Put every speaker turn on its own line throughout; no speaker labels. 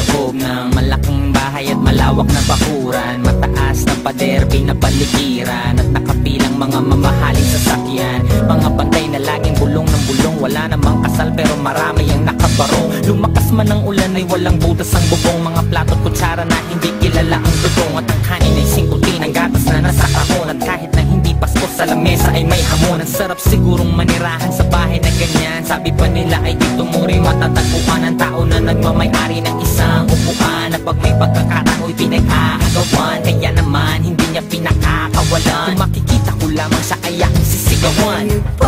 loob ng malaking bahay at malawak na bakuran. Mataas na pader, pinapaligiran at nakapilang mga mamahaling sasakyan. Mga bantay na laging bulong ng bulong, wala namang kasal pero marami ang nakabarong. Lumakas man ang ulan ay walang butas ang bubong. Mga plato at kutsara na hindi kilala ang dudong. At ang kanin ay singkutin, ang gatas na nasa kahon. At kahit na hindi pasko sa lamesa ay may hamon. Ang sarap sigurong manirahan sa bahay na ganyan. Sabi pa nila ay dito mo rin matatagpuan ang tao na nagmamay-ari ng isang upuan. Na pag may pagkakatao'y pinag-aagawan, kaya naman hindi niya pinakakawalan. Kung makikita ko lamang siya ay aking sisigawan.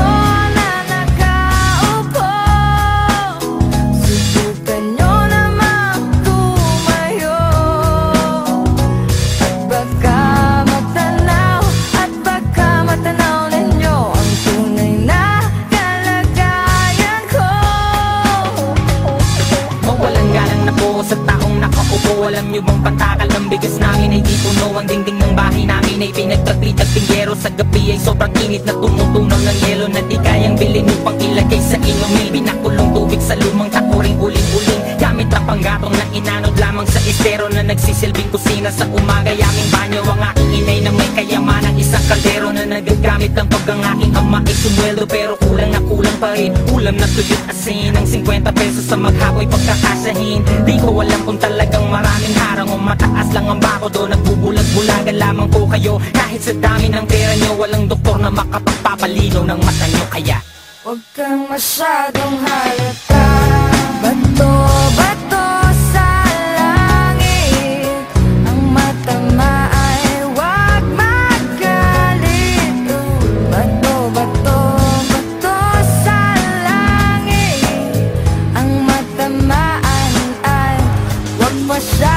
Sa taong nakaupo, alam nyo bang patakal ng bigas namin ay di puno. Ang dingding ng bahay namin ay pinagtagpitag pinggero. Sa gabi ay sobrang init na tumutunaw ng yelo na di kayang bilhin upang ilagay sa inumin. Pinakulong tubig sa lumang takuring uling-uling gamit ang panggatong na inanod lamang sa estero na nagsisilbing kusina sa umaga. Yaming banyo ang aking inay na may kayamanang isang kaldero na nagagamit ang pag ang aking ama ay sumweldo pero kulang na kulang pa rin. Ulam na tuyot asin ang 50 pesos sa maghapoy pagkakasahin. Di ko alam kung talagang maraming harang o mataas lang ang bako doon. Nagbubulag-bulagan lamang po kayo kahit sa dami ng pera nyo. Walang doktor na makapagpapalino ng mata nyo. Kaya
huwag kang masyadong halata. Bato-bato sa langit, ang matama ay huwag magalit. Bato-bato, bato sa langit, ang matamaan ay huwag masyadong